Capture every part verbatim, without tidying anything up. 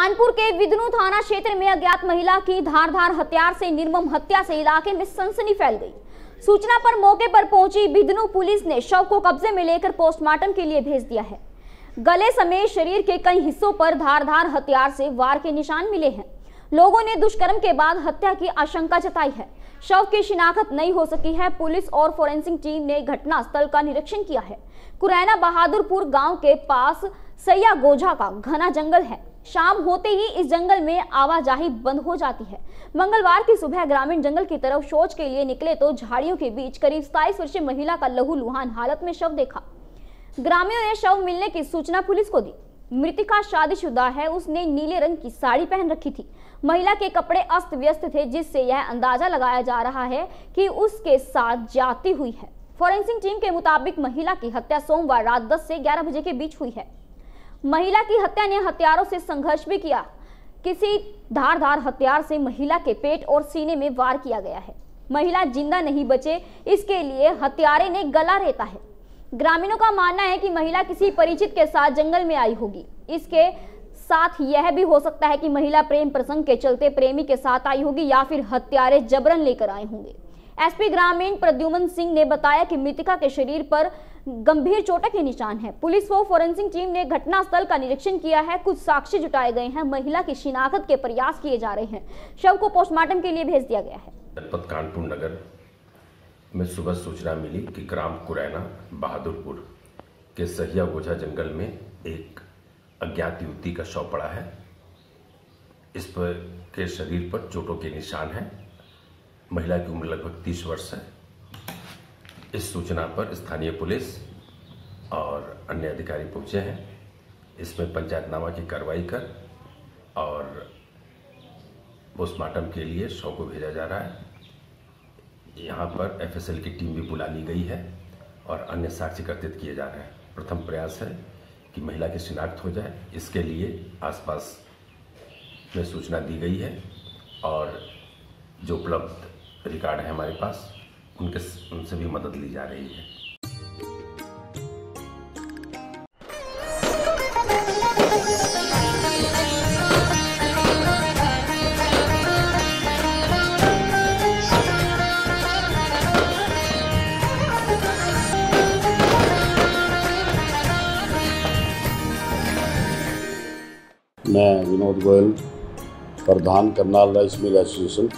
कानपुर के विदनू थाना क्षेत्र में अज्ञात महिला की धारदार हथियार से निर्मम हत्या से इलाके में सनसनी फैल गई। सूचना पर मौके पर पहुंची विदनू पुलिस ने शव को कब्जे में लेकर पोस्टमार्टम के लिए भेज दिया है। गले समेत शरीर के कई हिस्सों पर धारदार हथियार से वार के निशान मिले हैं। लोगों ने दुष्कर्म के बाद हत्या की आशंका जताई है। शव की शिनाख्त नहीं हो सकी है। पुलिस और फोरेंसिक टीम ने घटना स्थल का निरीक्षण किया है। कुरैना बहादुरपुर गांव के पास सैया गोझा का घना जंगल है। शाम होते ही इस जंगल में आवाजाही बंद हो जाती है। मंगलवार की सुबह ग्रामीण जंगल की तरफ शौच के लिए निकले तो झाड़ियों के बीच करीब सताईस वर्षीय महिला का लहूलुहान हालत में शव देखा। ग्रामीणों ने शव मिलने की सूचना पुलिस को दी। मृतका शादीशुदा है। उसने नीले रंग की साड़ी पहन रखी थी। महिला के कपड़े अस्त व्यस्त थे, जिससे यह अंदाजा लगाया जा रहा है कि उसके साथ ज्यादती हुई है। फोरेंसिक टीम के मुताबिक महिला की हत्या सोमवार रात दस से ग्यारह बजे के बीच हुई है। महिला की हत्या ने हथियारों से संघर्ष भी किया। किसी धारदार हथियार से महिला के पेट और सीने में वार किया गया है। महिला जिंदा नहीं बचे, इसके लिए हत्यारे ने गला रेता है। ग्रामीणों का मानना है कि महिला किसी परिचित के साथ जंगल में आई होगी। इसके साथ यह भी हो सकता है कि महिला प्रेम प्रसंग के चलते प्रेमी के साथ आई होगी या फिर हत्यारे जबरन लेकर आए होंगे। एसपी ग्रामीण प्रद्युमन सिंह ने बताया कि मृतका के शरीर पर गंभीर चोटों के निशान हैं। पुलिस व फोरेंसिक टीम ने घटनास्थल का निरीक्षण किया है। कुछ साक्ष्य जुटाए गए हैं। महिला की शिनाख्त के प्रयास किए जा रहे हैं। शव को पोस्टमार्टम के लिए भेज दिया गया है। जनपद कानपुर नगर में सुबह सूचना मिली कि ग्राम कुरैना बहादुरपुर के सैया गोझा जंगल में एक अज्ञात युवती का शव पड़ा है। इस पर के शरीर पर चोटों के निशान हैं। महिला की उम्र लगभग तीस वर्ष है। इस सूचना पर स्थानीय पुलिस और अन्य अधिकारी पहुंचे हैं। इसमें पंचायतनामा की कार्रवाई कर और पोस्टमार्टम के लिए शव को भेजा जा रहा है। यहाँ पर एफएसएल की टीम भी बुला ली गई है और अन्य साक्ष्य एकत्रित किए जा रहे हैं। प्रथम प्रयास है कि महिला की शिनाख्त हो जाए। इसके लिए आसपास में सूचना दी गई है और जो उपलब्ध रिकॉर्ड है हमारे पास, उनके उनसे भी मदद ली जा रही है। मैं विनोद गोयल, प्रधान करनाल राइस मिल एसोसिएशन,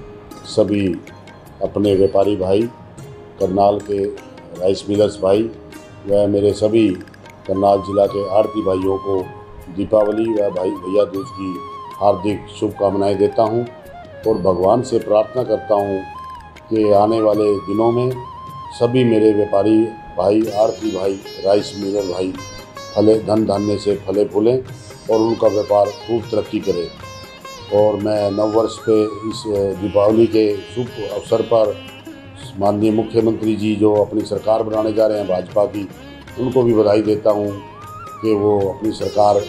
सभी अपने व्यापारी भाई, करनाल के राइस मिलर्स भाई व मेरे सभी करनाल जिला के आढ़ती भाइयों को दीपावली व भाई भैया दूज की हार्दिक शुभकामनाएं देता हूं और भगवान से प्रार्थना करता हूं कि आने वाले दिनों में सभी मेरे व्यापारी भाई, आढ़ती भाई, राइस मिलर भाई फले धन धान्य से फले फूलें और उनका व्यापार खूब तरक्की करे। और मैं नव वर्ष पे इस दीपावली के शुभ अवसर पर माननीय मुख्यमंत्री जी जो अपनी सरकार बनाने जा रहे हैं भाजपा की, उनको भी बधाई देता हूं कि वो अपनी सरकार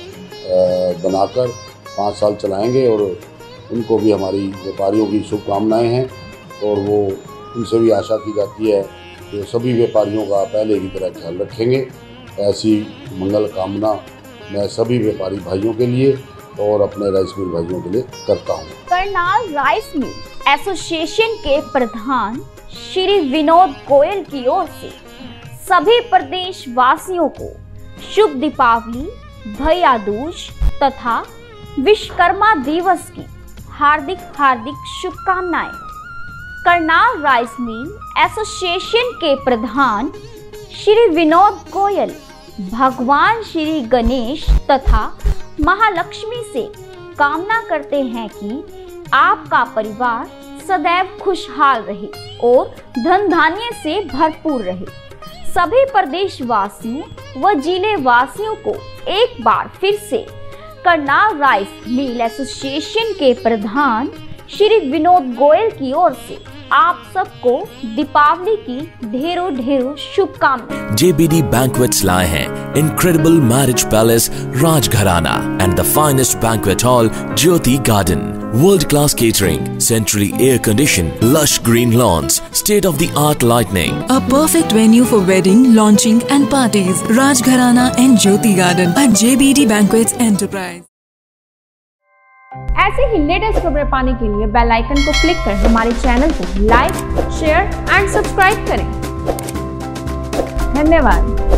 बनाकर पाँच साल चलाएंगे और उनको भी हमारी व्यापारियों की शुभकामनाएं हैं। और वो उनसे भी आशा की जाती है कि सभी व्यापारियों का पहले की तरह ख्याल रखेंगे। ऐसी मंगल कामना मैं सभी व्यापारी भाइयों के लिए और अपने राइस मिल भाइयों के लिए करता हूं। करनाल राइस मिल एसोसिएशन के प्रधान श्री विनोद गोयल की ओर से सभी प्रदेश वासियों को शुभ दीपावली, भैया दूज तथा विश्वकर्मा दिवस की हार्दिक हार्दिक शुभकामनाएं। करनाल राइस मिल एसोसिएशन के प्रधान श्री विनोद गोयल भगवान श्री गणेश तथा महालक्ष्मी से कामना करते हैं कि आपका परिवार सदैव खुशहाल रहे और धन धान्य से भरपूर रहे। सभी प्रदेशवासियों व जिले वासियों को एक बार फिर से करनाल राइस मिल एसोसिएशन के प्रधान श्री विनोद गोयल की ओर से आप सबको दीपावली की ढेरों ढेरों शुभकामनाएं। J B D Banquets लाए हैं Incredible Marriage Palace Rajgharana and the finest banquet hall Jyoti Garden. World class catering, centrally air conditioned, lush green lawns, state of the art lighting. A perfect venue for wedding, launching and parties. Rajgharana and Jyoti Garden at J B D Banquets Enterprise. ऐसे ही latest खबरें पाने के लिए bell icon को click कर हमारे channel को like, share and subscribe करें। धन्यवाद।